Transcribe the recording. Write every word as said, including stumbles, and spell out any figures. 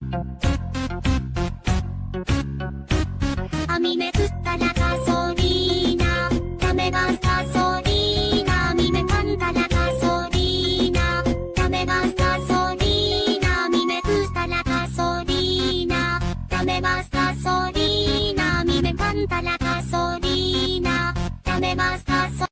A mí me gusta la gasolina, dame más gasolina. A mí me encanta la gasolina, dame más gasolina. A mí me gusta la gasolina, dame más gasolina. A mí me encanta la gasolina, dame más gasolina.